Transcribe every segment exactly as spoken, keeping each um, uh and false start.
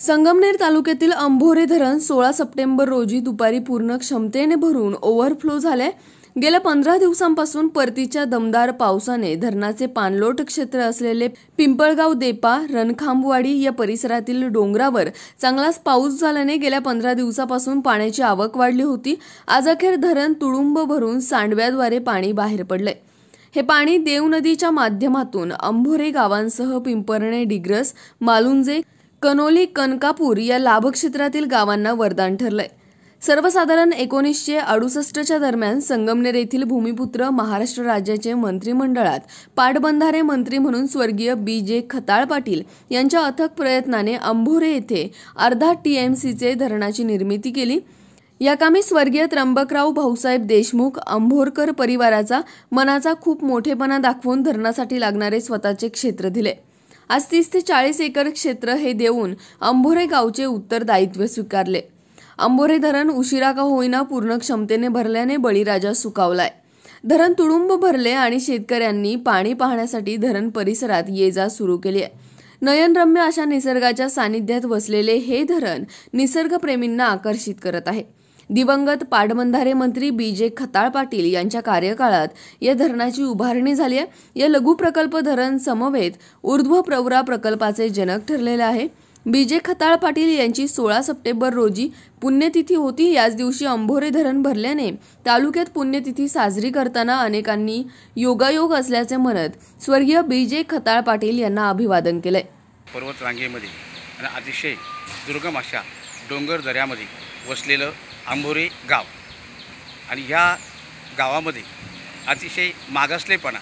संगमनेर तालुक्यातील अंभोरे धरण सोळा सप्टेंबर रोजी दुपारी पूर्ण क्षमतेने भरून ओव्हरफ्लो झाले। गेल्या पंधरा दिवसांपासून परतीच्या दमदार पावसाने धरणाचे पाणलोट क्षेत्र असलेले पिंपळगाव, देपा, रणखांबवाडी या परिसरातील डोंगरावर चांगलाच पाऊस झाल्याने गेल्या पंधरा दिवसापासून पाण्याची आवक वाढली होती। आज अखेर धरण तुडुंब भरून सांडव्याद्वारे पाणी बाहेर पडले। हे पाणी देव नदीच्या माध्यमातून अंभोरे गावांसह पिंपरणे, डिग्रस, मालुंजे, कनोली, कनकापूर या लाभक्षेत्रातील गावांना वरदान ठरलंय। सर्वसाधारण एकोणीसशे अडुसष्टच्या दरम्यान संगमनेर येथील भूमिपुत्र महाराष्ट्र राज्याचे मंत्रिमंडळात पाटबंधारे मंत्री म्हणून स्वर्गीय बी जे खताळ पाटील यांच्या अथक प्रयत्नाने अंभोरे येथे अर्धा टीएमसीचे धरणाची निर्मिती केली। या कामी स्वर्गीय त्र्यंबकराव भाऊसाहेब देशमुख अंभोरकर परिवाराचा मनाचा खूप मोठेपणा दाखवून धरणासाठी लागणारे स्वतःचे क्षेत्र दिले। आज तीस ते चाळीस एकर क्षेत्र हे देऊन अंभोरे गावचे उत्तरदायित्व स्वीकारले। अंभोरे धरण उशिरा का होईना पूर्ण क्षमतेने भरल्याने बळीराजा सुकावलाय। धरण तुडुंब भरले आणि शेतकऱ्यांनी पाणी पाहण्यासाठी धरण परिसरात ये जा सुरू केली आहे। नयनरम्य अशा निसर्गाच्या सानिध्यात वसलेले हे धरण निसर्गप्रेमींना आकर्षित करत आहे। दिवंगत पाटबंधारे मंत्री बी जे खताळ पाटील यांच्या कार्यकाळात या धरणाची उभारणी झाली आहे। या लघु प्रकल्प धरण समवेत ऊर्ध्व प्रवरा प्रकल्पाचे जनक ठरलेले आहे। बी जे खताळ पाटील यांची सोळा सप्टेंबर रोजी पुण्यतिथी होती। याच दिवशी अंभोरे धरण भरल्याने तालुक्यात पुण्यतिथी साजरी करताना अनेकांनी योगायोग असल्याचे म्हणत स्वर्गीय बी जे खताळ पाटील यांना अभिवादन केले। पर्वत रांगेमध्ये आणि अतिशय दुर्गम अशा डोंगर दऱ्यामध्ये वसलेलं अंभोरे गाव आणि ह्या गावामध्ये अतिशय मागासलेपणा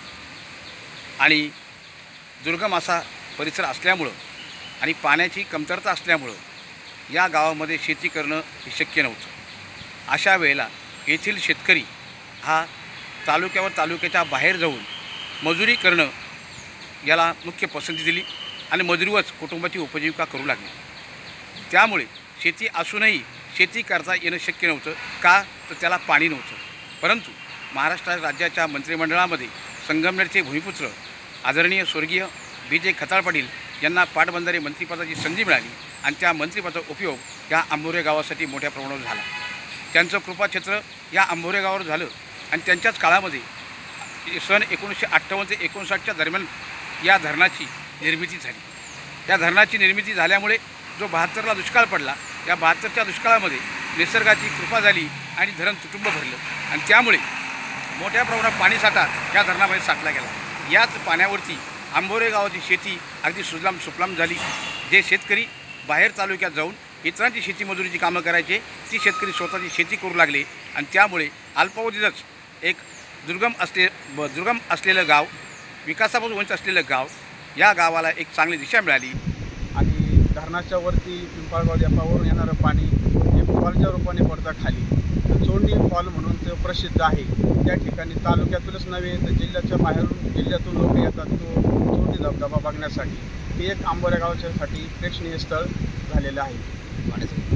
आणि दुर्गम असा परिसर असल्यामुळं आणि पाण्याची कमतरता असल्यामुळं या गावामध्ये शेती करणं हे शक्य नव्हतं। अशा वेळेला येथील शेतकरी हा तालुक्यावर तालुक्याच्या बाहेर जाऊन मजुरी करणं याला मुख्य पसंती दिली आणि मजुरीवरच कुटुंबाची उपजीविका करू लागली। त्यामुळे शेती असूनही शेती करता येणं शक्य नव्हतं, का तर त्याला पाणी नव्हतं। परंतु महाराष्ट्र राज्याच्या मंत्रिमंडळामध्ये संगमनेरचे भूमिपुत्र आदरणीय स्वर्गीय बी जे खताळ पाटील यांना पाटबंधारे मंत्रिपदाची संधी मिळाली आणि त्या मंत्रिपदाचा उपयोग या अंभोरे गावासाठी मोठ्या प्रमाणावर झाला। त्यांचं कृपाक्षेत्र या अंभोरे गावावर झालं आणि त्यांच्याच काळामध्ये सन एकोणीसशे अठ्ठावन्न ते एकोणसाठच्या दरम्यान या धरणाची निर्मिती झाली। या धरणाची निर्मिती झाल्यामुळे जो बहात्तरला दुष्काळ पडला, या बहात्तरच्या दुष्काळामध्ये निसर्गाची कृपा झाली आणि धरण तुटुंब भरलं आणि त्यामुळे मोठ्या प्रमाणात पाणीसाठा या धरणामध्ये साठला गेला। याच पाण्यावरती अंभोरे गावाची शेती अगदी सुजलाम सुफलाम झाली। जे शेतकरी बाहेर तालुक्यात जाऊन इतरांची शेती मजुरीची कामं करायचे, ती शेतकरी स्वतःची शेती करू लागले आणि त्यामुळे अल्पावधीतच एक दुर्गम असले दुर्गम असलेलं गाव, विकासापासून वंचित असलेलं गाव, या गावाला एक चांगली दिशा मिळाली। आणि धरणाच्या वरती पिंपळगाव देपावरून येणारं पाणी हे फॉलच्या रूपाने पडतं खाली, तर चोंडी फॉल म्हणून ते प्रसिद्ध आहे। त्या ठिकाणी तालुक्यातूनच नव्हे तर जिल्ह्याच्या बाहेरून जिल्ह्यातून लोक येतात तो चोंडी धबधबा बघण्यासाठी। ते एक अंभोरे गावच्यासाठी प्रेक्षणीय स्थळ झालेलं आहे।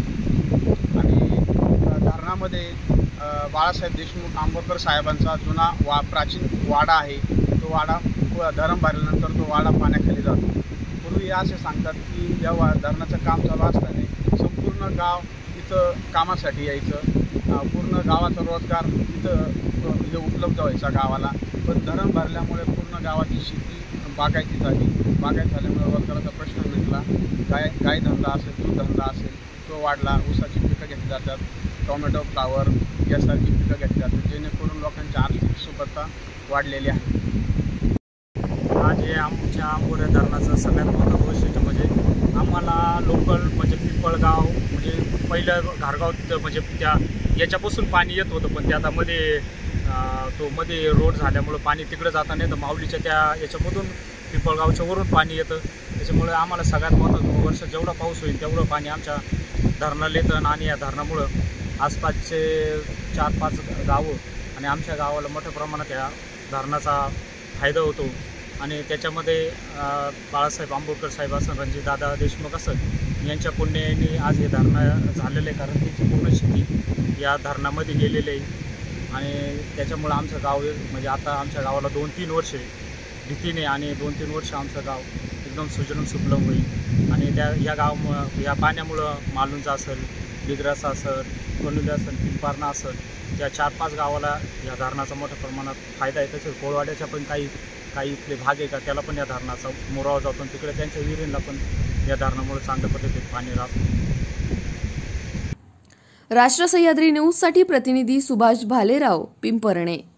आणि धरणामध्ये बाळासाहेब देशमुख आंबोरकर साहेबांचा जुना वा प्राचीन वाडा आहे। तो वाडा धरण भरल्यानंतर तो वाडा पाण्याखाली जातो। पूर्वी असे सांगतात की जेव्हा धरणाचं काम चालू असताना संपूर्ण गाव इथं कामासाठी यायचं, पूर्ण गावाचा रोजगार इथं हे उपलब्ध व्हायचा गावाला। पण धरण भरल्यामुळे पूर्ण गावाची शेती बागायती झाली। बागायत झाल्यामुळे रोजगाराचा प्रश्न निघाला। गाय गाय धंदा असेल, दूध धंदा असेल तो वाढला। ऊसाची पिकं घेतली जातात, टोमॅटो, फ्लावर यासारखी पिकं घेतली जातात, जेणेकरून लोकांची आर्थिक सुबत्ता वाढलेली आहे। आज हे आमच्या अंभोरे धरणाचं सगळ्यात महत्त्वाचं वैशिष्ट्य म्हणजे आम्हाला लोकल म्हणजे पिंपळगाव म्हणजे पहिलं घारगाव म्हणजे त्या याच्यापासून पाणी येत होतं, पण ते आता मध्ये तो मध्ये रोड झाल्यामुळं पाणी तिकडे जाता नाही तर माऊलीच्या त्या याच्यामधून पिंपळगावच्या वरून पाणी येतं। त्याच्यामुळे आम्हाला सगळ्यात महत्त्वाचं वर्ष जेवढा पाऊस होईल तेवढं पाणी आमच्या धरणाला येतं आणि या धरणामुळं आसपासचे चार पाच गावं आणि आमच्या गावाला मोठ्या प्रमाणात या धरणाचा फायदा होतो। आणि त्याच्यामध्ये बाळासाहेब आंबोरकर साहेब असं, रणजितदादा देशमुख असं यांच्या पुण्याने आज हे धरणं झालेलं आहे, कारण त्याची पूर्ण शेती या धरणामध्ये गेलेली आहे। आणि त्याच्यामुळं आमचं गाव म्हणजे आता आमच्या गावाला दोन तीन वर्षे भीतीने आणि दोन तीन वर्ष आमचं गाव एकदम सुजलम सुफलम होईल आणि त्या या गाव या पाण्यामुळं मालुंजा असेल, दिग्रस असेल, कोनुली असेल, पिंपारणा असेल, या चार पाच गावाला या धरणाचा मोठ्या प्रमाणात फायदा आहे. तसेच कोळवाड्याच्या पण काही काही इथले भाग आहे का त्याला पण या धरणाचा मोरावा जातो आणि तिकडे त्यांच्या विहिरींना पण या धरणामुळे चांगल्या पद्धतीने पाणी राहतं. राष्ट्र सह्याद्री न्यूजसाठी प्रतिनिधी सुभाष भालेराव, पिंपरणे.